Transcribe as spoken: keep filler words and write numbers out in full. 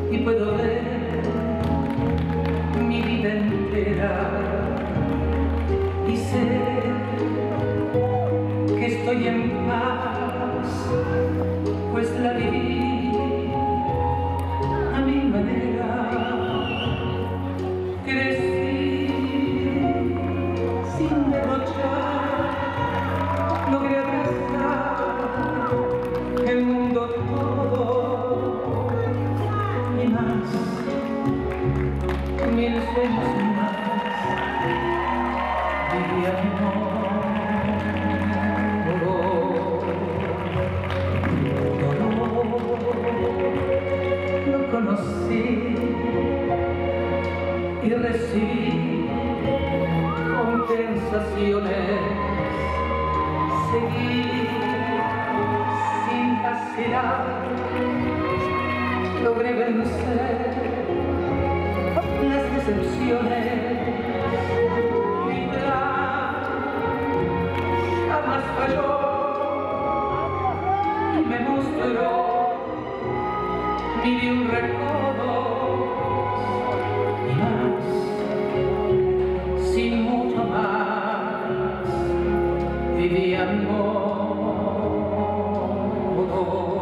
y puedo ver mi vida entera y sé que estoy en paz, pues la viví a mi manera. Crecí sin derrochar, logré abrazar el mundo todo y más, mil sueños más, vivía mi dolor, lo conocí y recibí compensaciones, seguí sin vacilar, logré vencer las decepciones. Mi plan jamás falló y me mostró mil y un recodo y más, sin mucho más, vivía mi modo.